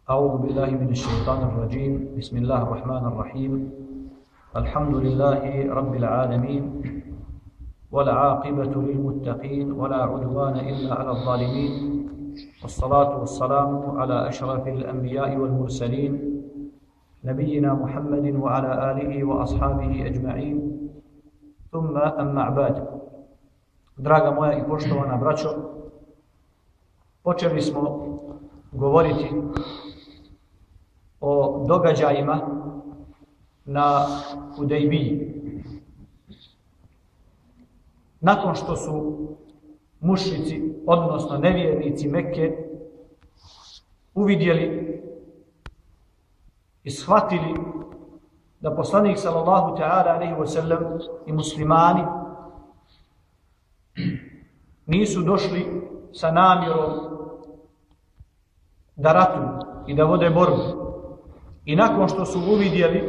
أعوذ بالله من الشيطان الرجيم بسم الله الرحمن الرحيم الحمد لله رب العالمين والعاقبة للمتقين ولا عدوان إلا على الظالمين والصلاة والسلام على أشرف الأنبياء والمرسلين نبينا محمد وعلى آله وأصحابه أجمعين ثم أما بعد. Draga moja i poštovana braćo, počeli smo govoriti o događajima na Hudejbiji. Nakon što su mušrici, odnosno nevjernici Mekke, uvidjeli i shvatili da poslanik sallallahu ta'ala alejhi ve sellem i muslimani nisu došli sa namjerom da ratuju i da vode borbu. I nakon što su uvidjeli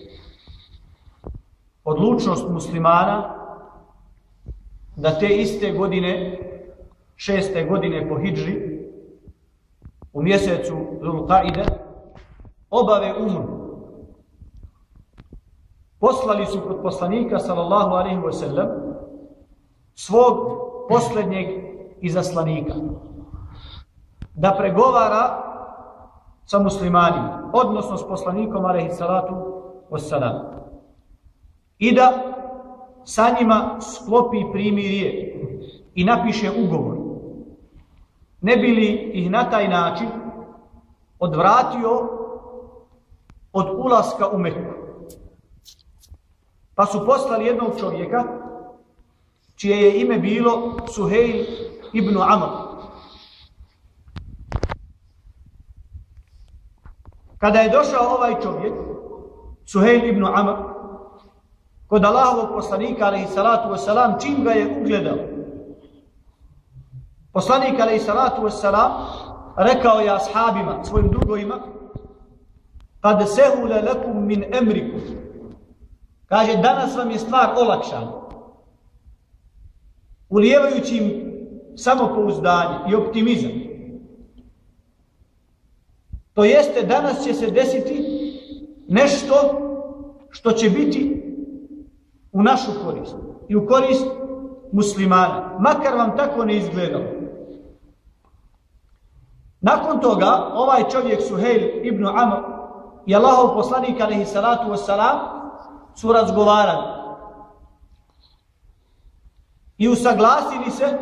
odlučnost muslimana da te iste godine, 6. godine po hidži, u mjesecu Zulqaide, obave umru, poslali su kod poslanika sallallahu alejhi ve sellem svog posljednjeg izaslanika da pregovara sa muslimanima, odnosno s poslanikom alejhi salatu vesselam, i da sa njima sklopi primirje i napiše ugovor, ne bi li ih na taj način odvratio od ulaska u Meku. Pa su poslali jednog čovjeka čije je ime bilo Suhejl ibn Amr. Kada je došao ovaj čovjek, Suhejl ibn Amr, kod Allahovog poslanika alejhi salatu vesselam, čim ga je ugledao, poslanik alejhi salatu vesselam rekao je ashabima, svojim drugovima: kad sehule lakum min emrikum, kaže, danas vam je stvar olakšana, ulijevajući im samopouzdanje i optimizam. To jeste, danas će se desiti nešto što će biti u našu korist i u korist muslimana, makar vam tako ne izgledalo. Nakon toga ovaj čovjek Suhejl ibn Amr i Allahov poslanik alejhi salatu vesselam su razgovarali i usaglasili se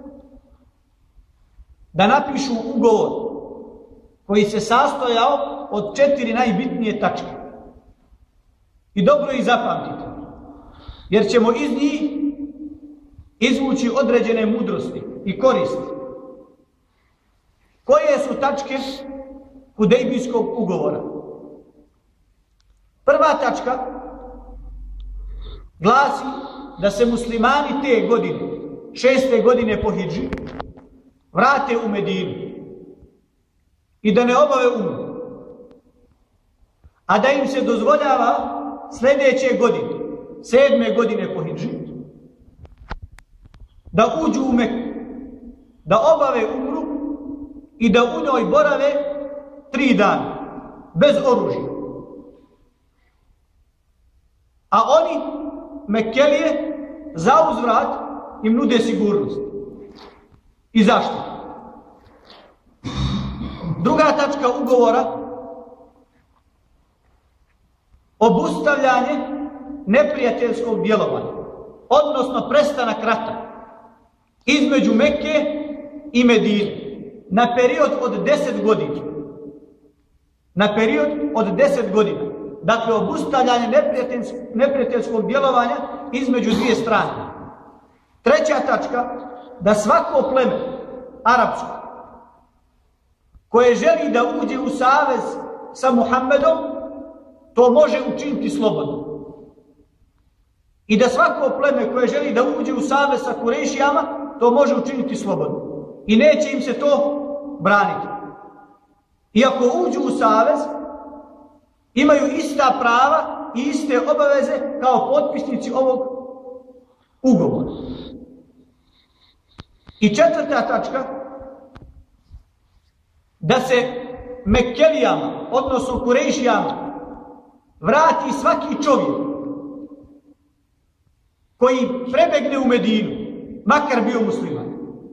da napišu ugovor koji se sastojao od 4 najbitnije tačke. I dobro ih zapamtite, jer ćemo iz njih izvući određene mudrosti i koristi. Koje su tačke Hudejbijskog ugovora? Prva tačka glasi da se muslimani te godine, 6. godine po hidži, vrate u Medinu i da ne obave umru, a da im se dozvoljava sljedeće godine, 7. godine po hidži, da uđu u Meku, da obave umru i da u njoj borave 3 dana, bez oružja. A oni, Mekkelije, za uzvrat im nude sigurnost i zaštitu. Druga tačka ugovora: obustavljanje neprijateljskog djelovanja, odnosno prestanak rata između Mekke i Medine na period od 10 godina. Na period od 10 godina. Dakle, obustavljanje neprijateljskog djelovanja između dvije strane. Treća tačka: da svako pleme arapsko koje želi da uđe u savez sa Muhammedom, to može učiniti slobodno. I da svako pleme koje želi da uđe u savez sa Kurejšijama, to može učiniti slobodno. I neće im se to braniti. I ako uđu u savez, imaju ista prava i iste obaveze kao potpisnici ovog ugovora. I četvrta tačka: da se Mekkelijama, odnosno Kurejšijama, vrati svaki čovjek koji prebegne u Medinu, makar bio musliman.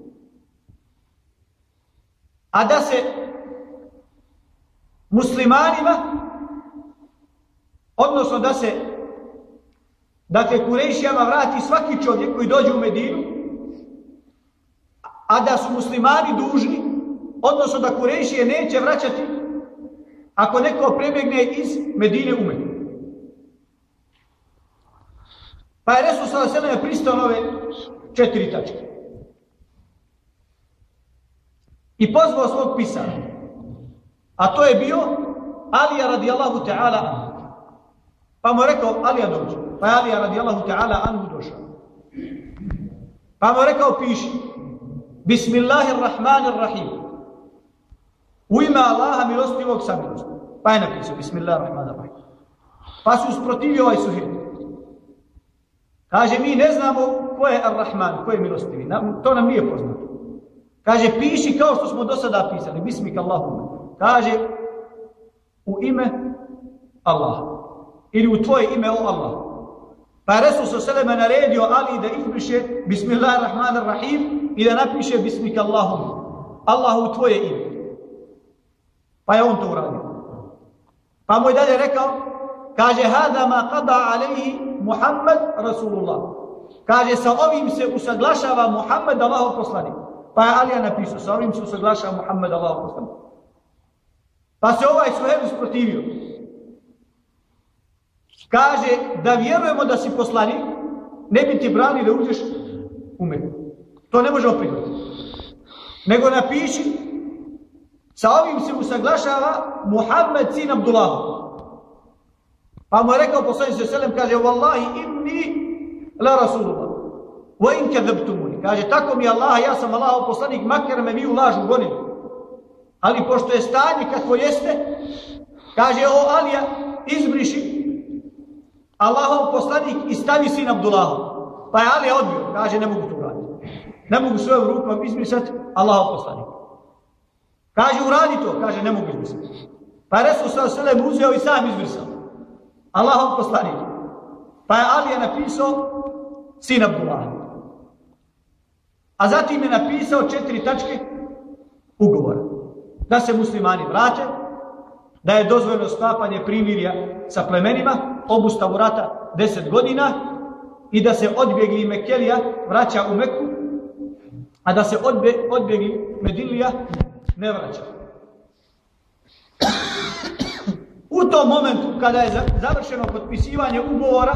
A da se muslimanima, odnosno da se, dakle, Kurejšijama vrati svaki čovjek koji dođe u Medinu, a da su muslimani dužni, odnosno da Kurejšije neće vraćati ako neko prebegne iz Medine u Meku. Pa je Resul sallallahu alejhi ve sellem pristao na ove 4 tačke. I pozvao svog pisara. A to je bio Alija radijallahu ta'ala. Pa mu je rekao, Alija dođe. Pa je Alija radijallahu ta'ala anhu došao. Pa mu je rekao, piši. Bismillahirrahmanirrahim. U ime Allaha milostivog samilosnog. Pa je napisao, Bismillahirrahmanirrahim. Pa su usprotivio ovaj Suhejl. Kaže, mi ne znamo ko je Ar-Rahman, ko je milostivi. To nam nije poznato. Kaže, piši kao što smo do sada pisali. Bismika Allahumma. Kaže, u ime Allaha. Ili u tvoje ime, o Allah. Pa je Resul s.a.v. naredio Ali da izbriše Bismillahirrahmanirrahim i da napiše Bismika Allahumma. Allahu u tvoje ime. Pa je on to uradio. Pa mu je dalje rekao, kaže, hada ma qada alaihi Muhammad Rasulullah. Kaže, sa ovim se usaglašava Muhammed, Allahov poslanik. Pa je Alija napisao, sa ovim se usaglašava Muhammed, Allahov poslanik. Pa se ovaj Suhejl usprotivio. Kaže, da vjerujemo da si poslanik, ne bi ti brani da uđeš u Meku. To ne možemo prihvatiti. Nego napiši, sa ovim se usaglašava Muhammed sin Abdullah. Pa mu je rekao poslanik s.a.v. kaže, Wallahi inni la Rasulullah. Wa in kadhabtumuni. Kaže, tako mi Allah, ja sam Allahov poslanik, makar me vi u lažu gonili. Ali pošto je stanje kakvo jeste, kaže, o Alija, izbriši Allahov poslanik i stavi sin Abdullahu. Pa je Alija odbio. Kaže, ne mogu to uraditi. Ne mogu svojom rukom izbrisati Allahov poslanik. Kaže, uradi to. Kaže, ne mogu izbrisati. Pa je Resul s.a.v. uzeo i sam izbrisao Allahov poslanik. Pa je Alija napisao sin Abdullah. A zatim je napisao 4 tačke ugovora. Da se muslimani vrate, da je dozvoljeno sklapanje primirja sa plemenima, obustavu rata 10 godina i da se odbjegli Mekelija vraća u Meku, a da se odbjegli Medinlija ne vraća. U tom momentu kada je završeno potpisivanje ugovora,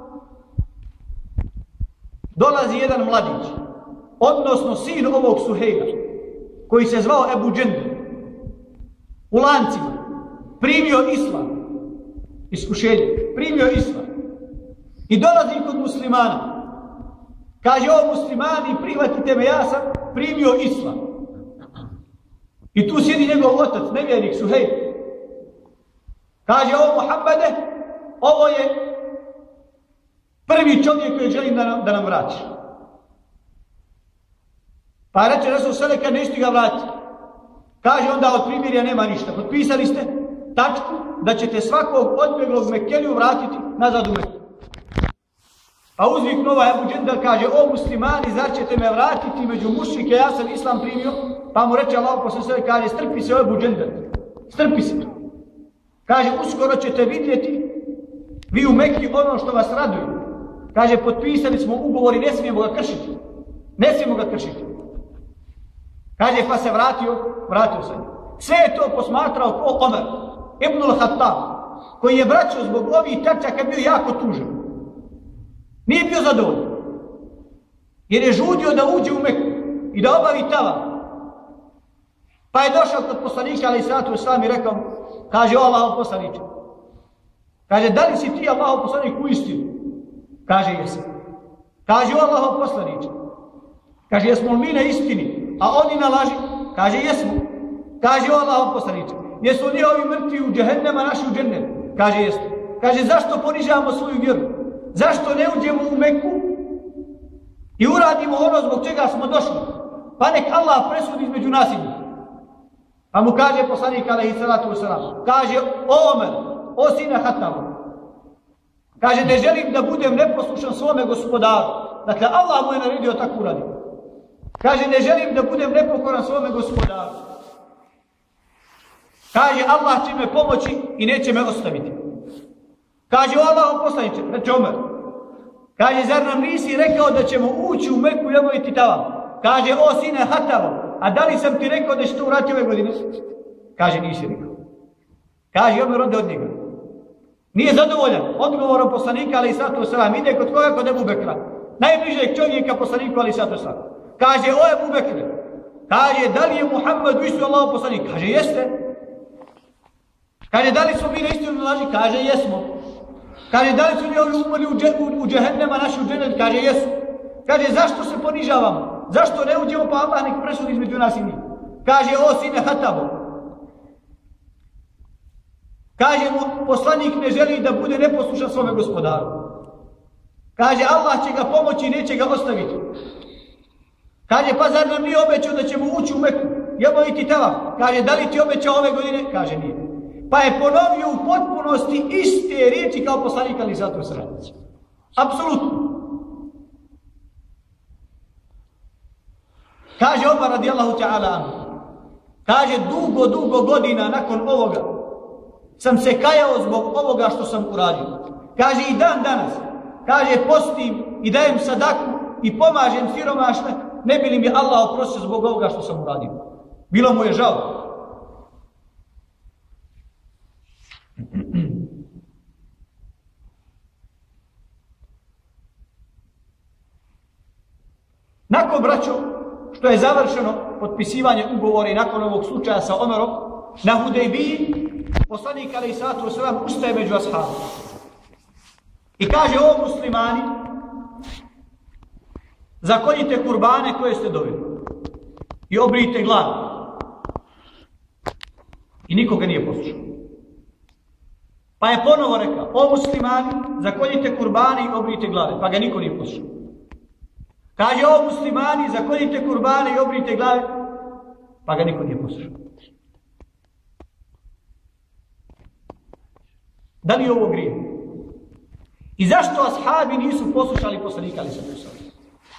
dolazi jedan mladić, odnosno sin ovog Suhejla, koji se zvao Ebu Džendel, u lancima, primio islam, iskušenje, primio islam i dolazi kod muslimana. Kaže, o muslimani, prihvatite me, ja sam primio islam. I tu sjedi njegov otac, nevjernik Suhejl. Kaže, o Muhammede, ovo je prvi čovjek koji želim da nam vratiš. Pa reče Resul s.a.v. neću ti ga vratiti. Kaže, onda od primirja nema ništa. Potpisali ste tačku da ćete svakog odbjeglog Mekeliju vratiti nazad u Meku. Pa uzviknuo ovaj Ebu Džendel, kaže, o muslimani, zar ćete me vratiti među mušrike, ja sam islam primio. Pa mu reče Allah poslanik, kaže, strpi se o Ebu Džendel, strpi se. Kaže, uskoro ćete vidjeti vi u Mekki ono što vas raduje. Kaže, potpisali smo ugovor i ne smijemo ga kršiti. Ne smijemo ga kršiti. Kaže, pa se vratio se. Sve je to posmatrao ko Omer ibn al-Khattab, koji je braćo zbog ovih tačaka bio jako tužan. Nije bio zadovoljan. Jer je žudio da uđe u Meku i da obavi tava. Pa je došao kod poslanika, ali sratu islam i rekao, kaže, o Allahov poslaniče. Kaže, da li si ti Allahov poslanik u istinu? Kaže, jesam. Kaže, o Allahov poslaniče. Kaže, jesmo li mi na istini, a oni na laži? Kaže, jesmo. Kaže, o Allahov poslaniče. Jesu li ovi mrtvi u džehennema, naši u džennem? Kaže, jesmo. Kaže, zašto ponižavamo svoju vjeru? Zašto ne uđemo u Meku i uradimo ono zbog čega smo došli? Pa nek Allah presudi između nas i njih. Pa mu kaže poslanik alejhi salatu vesselam, kaže Omer, o sine Hatabu, kaže ne želim da budem neposlušan svome gospodaru. Dakle, Allah mu je naredio tako uradi. Kaže ne želim da budem nepokoran svome gospodaru. Kaže Allah će me pomoći i neće me ostaviti. Kaže o Allahov poslaniče, reče Omer, kaže zar nam nisi rekao da ćemo ući u Meku i obaviti tavaf? Kaže o sine Hatabu, a da li sam ti rekao da će to uraditi ove godine? Kaže nisi rekao. Kaže Omer ode od njega. Nije zadovoljan odgovorom poslanika alejhi salatu vesselam, ide kod koga? Kod Ebu Bekra, najbližeg čovjeka poslaniku alejhi salatu vesselam. Kaže o Ebu Bekre, kaže da li je Muhammed isto Allahov poslanik? Kaže jeste. Kaže da li smo mi na istinu laži? Kaže jesmo. Kaže da li su mi umrli u džehennema naši u džennet? Kaže jesu. Kaže zašto se ponižavamo? Zašto ne uđemo pa Allah nek presudi između nas i njih? Kaže o sine Hatabu, kaže mu poslanik ne želi da bude neposlušan svome gospodaru. Kaže Allah će ga pomoći i neće ga ostaviti. Kaže pa zar nam nije obećao da ćemo ući u Meku i obaviti tavaf? Kaže da li ti obećao ove godine? Kaže nije. Pa je ponovio u potpunosti iste riječi kao poslanik alejhi salatu vesselam. Apsolutno. Kaže Omar radijallahu ta'ala anhu, kaže dugo godina nakon ovoga sam se kajao zbog ovoga što sam uradio. Kaže i dan danas, kaže postim i dajem sadaku i pomažem siromašne, ne bi li mi Allah oprostio zbog ovoga što sam uradio. Bilo mu je žao. Nakon, braćo, što je završeno potpisivanje ugovora i nakon ovog slučaja sa Omerom, na Hudejbiji, poslanik alejhi salatu vesselam ustaje među ashabima i kaže o muslimani, zakoljite kurbane koje ste doveli i obrijte glavu. I nikoga nije poslušao. Pa je ponovo rekao, o muslimani, zakoljite kurbane i obrijte glave. Pa ga niko nije poslušao. Kaže, o muslimani, zakoljite kurbane i obrijte glave. Pa ga niko nije poslušao. Da li je ovo grijeh? I zašto ashabi nisu poslušali poslanika alejhi salatu vesselam?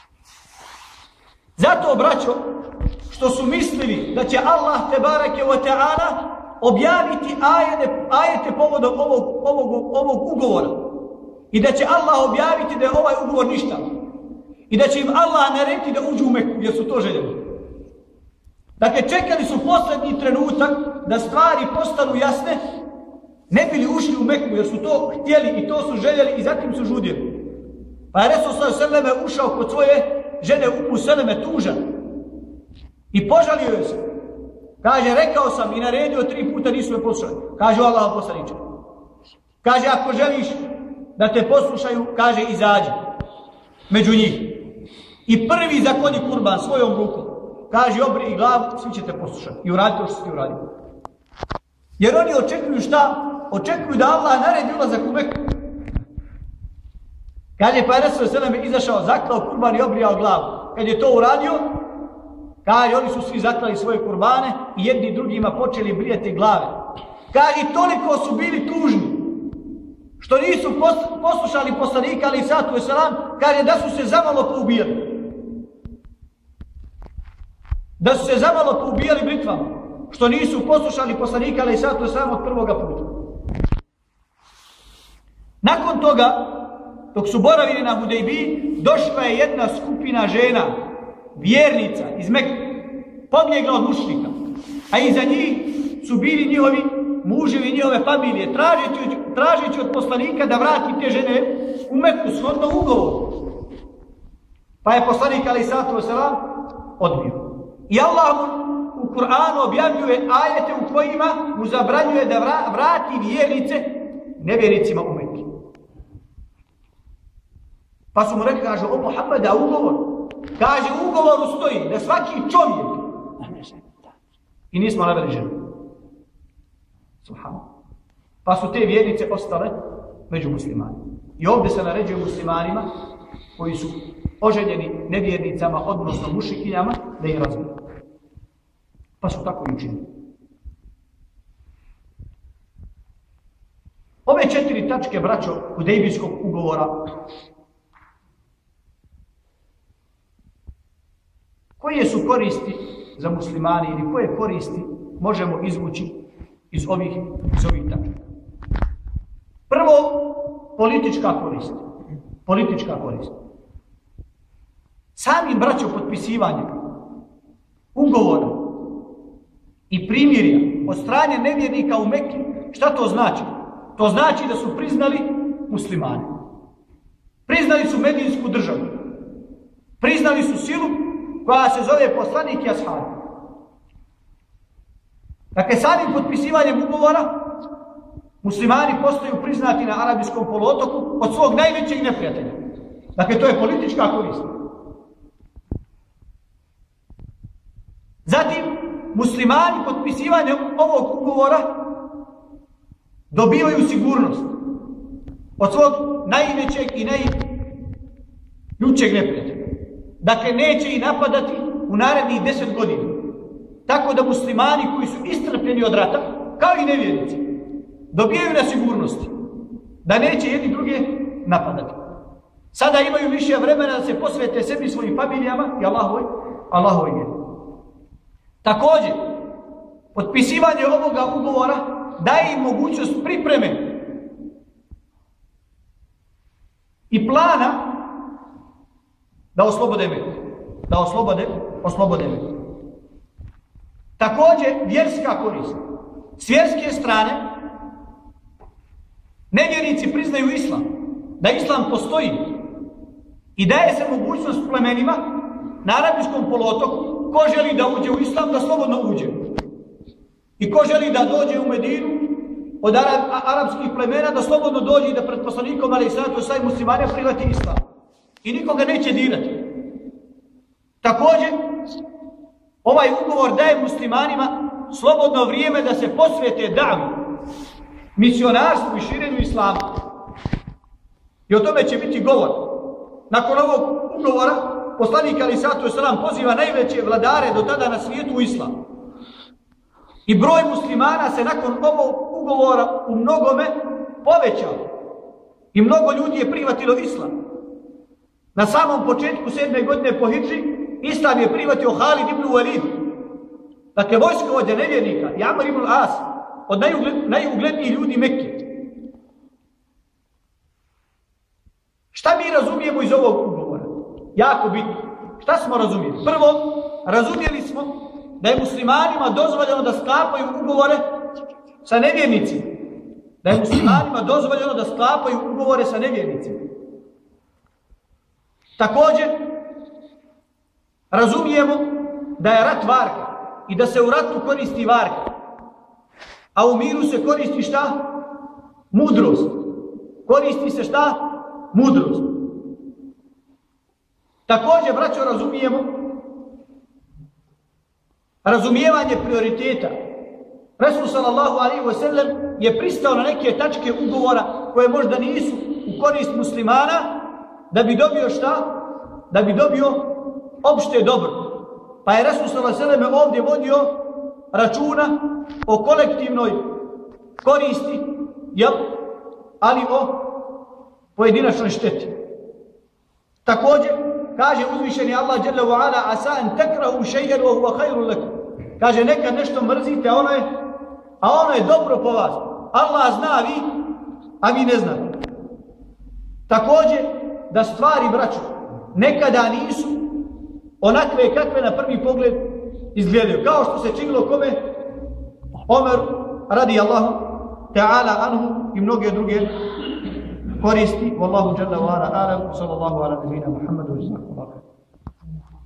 Zato, braćo, što su mislili da će Allah tebareke ve taala objaviti ajete povodom ovog ugovora i da će Allah objaviti da je ovaj ugovor ništa i da će im Allah narediti da uđu u Meku jer su to željeli. Dakle, čekali su posljednji trenutak da stvari postanu jasne, ne bili ušli u Meku jer su to htjeli i to su željeli i zatim su žudjeli. Pa je Resul sallallahu alejhi ve sellem ušao kod svoje žene Umu Seleme tužan i požalio joj se. Kaže, rekao sam i naredio 3 puta, nisu me poslušali. Kaže, Allah poslaniče. Kaže, ako želiš da te poslušaju, kaže, izađi među njih. I prvi zakolji kurban svojom rukom. Kaže, obrij glavu, svi će te poslušati. I uradite što si ti uradio. Jer oni očekuju šta? Očekuju da Allah naredi ulazak u Meku. Kaže, pa je Resul sallallahu alejhi ve sellem izašao, zaklao kurban i obrijao glavu. Kad je to uradio, kaže, oni su svi zaklali svoje kurbane i jedni drugima počeli brijati glave. Kaže, toliko su bili tužni što nisu poslušali poslanika alejhi salatu vesselam, kaže da su se zamalo poubijali. Da su se zamalo poubijali britvama, što nisu poslušali poslanika alejhi salatu vesselam od prvoga puta. Nakon toga, dok su boravili na Hudejbiji, došla je jedna skupina žena, vjernica iz Mekke, pobjegla od mušrika, a iza njih su bili njihovi muževi, njihove familije, tražeći od poslanika da vrati te žene u Meku shodno ugovoru. Pa je poslanik alejhi salatu vesselam odbio. I Allah u Kur'anu objavljuje ajete u kojima mu zabranjuje da vrati vjernice nevjernicima u Meku. Pa su mu rekli, kaže, o Muhammed, a ugovor? Kaže, u ugovoru stoji da svaki čovjek i nismo naveli ženu. Subhanallah. Pa su te vjernice ostale među muslimanima. I ovdje se naređuje muslimanima koji su oženjeni nevjernicama, odnosno mušikinjama, da ih razviju. Pa su tako i učinili. Ove 4 tačke, braćo, Hudejbijskog ugovora, koje su koristi za muslimani ili koje koristi možemo izvući iz ovih tačaka? Prvo, politička korist. Politička korist. Samim, braćo, potpisivanjem ugovora i primirja od strane nevjernika u Mekki, šta to znači? To znači da su priznali muslimane. Priznali su medinsku državu. Priznali su silu koja se zove poslanik i ashabi. Dakle, samim potpisivanjem ugovora muslimani postaju priznati na arabijskom poluotoku od svog najvećeg neprijatelja. Dakle, to je politička korist. Zatim, muslimani potpisivanjem ovog ugovora dobivaju sigurnost od svog najvećeg i najljućeg neprijatelja. Dakle, neće ih napadati u narednih 10 godina. Tako da muslimani koji su istrpljeni od rata, kao i nevjernici, dobijaju na sigurnosti da neće jedni druge napadati. Sada imaju više vremena da se posvete sebi, svojim familijama i Allahovoj vjeri. Također, potpisivanje ovoga ugovora daje im mogućnost pripreme i plana da oslobode Meku. Da oslobode Meku. Također, vjerska korist. S vjerske strane, nevjernici priznaju islam, da islam postoji i daje se mogućnost plemenima na arabijskom poluotoku, ko želi da uđe u islam, da slobodno uđe. I ko želi da dođe u Medinu od arapskih plemena, da slobodno dođe i da pred poslanikom alejhiselatu selam muslimane prihvati islam. I nikoga neće dirati. Također, ovaj ugovor daje muslimanima slobodno vrijeme da se posvete davi, misionarstvu i širenju islama. I o tome će biti govor. Nakon ovog ugovora, poslanik alejhiselatu selam poziva najveće vladare do tada na svijetu u islam. I broj muslimana se nakon ovog ugovora u mnogome povećao. I mnogo ljudi je prihvatilo islam. Na samom početku 7. godine po hidži, islam je prihvatio Halid ibn Walid. Dakle, vojskovođa nevjernika i Amr ibn As, od najuglednijih ljudi Mekke. Šta mi razumijemo iz ovog ugovora? Jako bitno. Šta smo razumijeli? Prvo, razumijeli smo da je muslimanima dozvoljeno da sklapaju ugovore sa nevjernicima. Da je muslimanima dozvoljeno da sklapaju ugovore sa nevjernicima. Također, razumijemo da je rat varka i da se u ratu koristi varka, a u miru se koristi šta? Mudrost. Koristi se šta? Mudrost. Također, braćo, razumijevanje prioriteta. Resul sallallahu alejhi ve sellem je pristao na neke tačke ugovora koje možda nisu u korist muslimana, da bi dobio šta? Da bi dobio opšte dobro. Pa je Resul sallallahu alejhi ve sellem ovdje vodio računa o kolektivnoj koristi, ali o pojedinačnoj šteti. Također, kaže uzvišeni Allah dželle ve ala, asa an takrahu shay'an wa huwa khairun lakum. Kaže, nekad nešto mrzite, a ono je dobro po vas. Allah zna, a vi ne znate. Također, da stvari, braćo, nekada nisu onakve kakve na prvi pogled izgledaju. Kao što se činilo kome? Omer radijallahu ta'ala anhu i mnoge druge koristi. Wallahu jalla wa ala, sallallahu ala nabina Muhammadu.